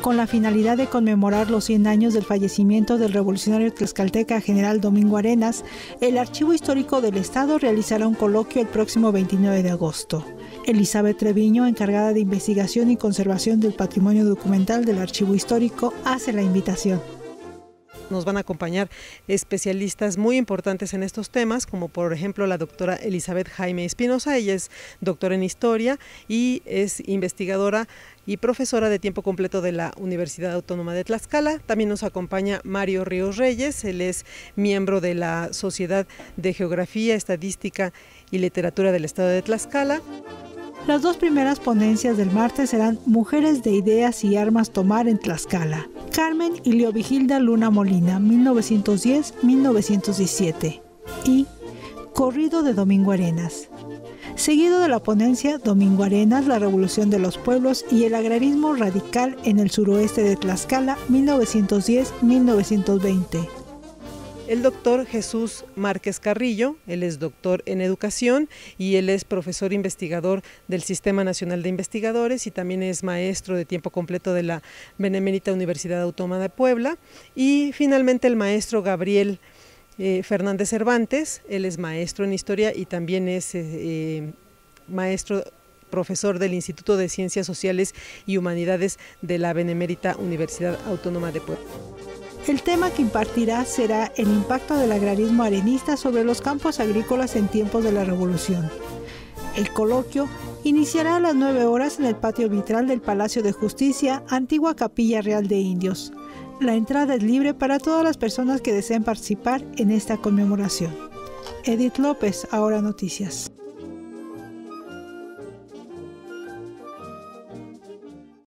con la finalidad de conmemorar los 100 años del fallecimiento del revolucionario tlaxcalteca general Domingo Arenas, el Archivo Histórico del Estado realizará un coloquio el próximo 29 de agosto. Elizabeth Treviño, encargada de investigación y conservación del patrimonio documental del Archivo Histórico, hace la invitación. Nos van a acompañar especialistas muy importantes en estos temas, como por ejemplo la doctora Elizabeth Jaime Espinosa. Ella es doctora en Historia y es investigadora y profesora de tiempo completo de la Universidad Autónoma de Tlaxcala. También nos acompaña Mario Ríos Reyes, él es miembro de la Sociedad de Geografía, Estadística y Literatura del Estado de Tlaxcala. Las dos primeras ponencias del martes serán Mujeres de Ideas y Armas Tomar en Tlaxcala. Carmen y Leovigilda Luna Molina, 1910-1917. Y Corrido de Domingo Arenas. Seguido de la ponencia Domingo Arenas, la Revolución de los Pueblos y el Agrarismo Radical en el Suroeste de Tlaxcala, 1910-1920. El doctor Jesús Márquez Carrillo, él es doctor en educación y él es profesor investigador del Sistema Nacional de Investigadores y también es maestro de tiempo completo de la Benemérita Universidad Autónoma de Puebla. Y finalmente el maestro Gabriel Fernández Cervantes, él es maestro en historia y también es profesor del Instituto de Ciencias Sociales y Humanidades de la Benemérita Universidad Autónoma de Puebla. El tema que impartirá será el impacto del agrarismo arenista sobre los campos agrícolas en tiempos de la Revolución. El coloquio iniciará a las 9 horas en el patio vitral del Palacio de Justicia, antigua Capilla Real de Indios. La entrada es libre para todas las personas que deseen participar en esta conmemoración. Edith López, Ahora Noticias.